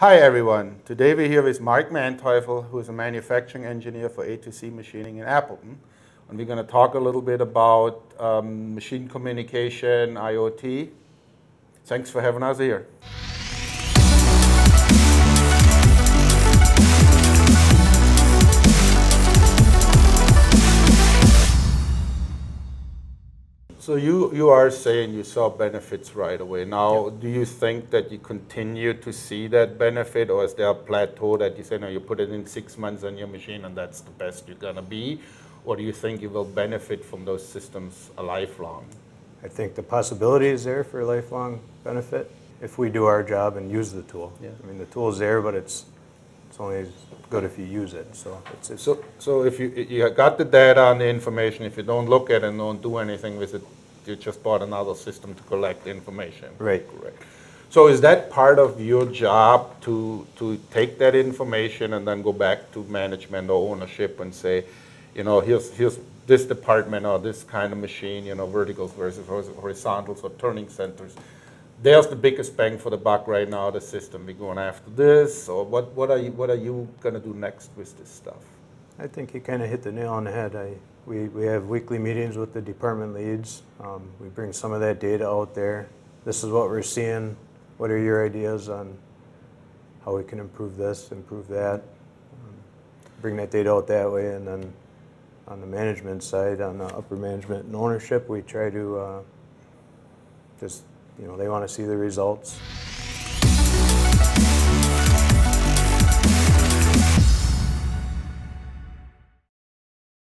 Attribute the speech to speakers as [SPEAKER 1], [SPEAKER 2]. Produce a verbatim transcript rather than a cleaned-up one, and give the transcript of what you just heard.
[SPEAKER 1] Hi everyone, today we're here with Marc, who is a manufacturing engineer for A two C Machining in Appleton. And we're going to talk a little bit about um, machine communication, I O T. Thanks for having us here. So you, you are saying you saw benefits right away. Now, yep. Do you think that you continue to see that benefit, or is there a plateau that you say, no, you put it in six months on your machine and that's the best you're going to be? Or do you think you will benefit from those systems a lifelong?
[SPEAKER 2] I think the possibility is there for a lifelong benefit if we do our job and use the tool. Yeah. I mean, the tool is there, but it's it's only as good if you use it. So it's, it's
[SPEAKER 1] so so if you you got the data and the information, if you don't look at it and don't do anything with it, you just bought another system to collect information.
[SPEAKER 2] Right.
[SPEAKER 1] Correct. So is that part of your job to to take that information and then go back to management or ownership and say, you know, here's here's this department or this kind of machine, you know, verticals versus horizontals or turning centers. There's the biggest bang for the buck right now, the system. We're going after this, or what, what are you, what are you going to do next with this stuff?
[SPEAKER 2] I think you kind of hit the nail on the head. I, we, we have weekly meetings with the department leads. Um, we bring some of that data out there. This is what we're seeing. What are your ideas on how we can improve this, improve that? Um, bring that data out that way, and then on the management side, on the upper management and ownership, we try to uh, just, you know, they want to see the results.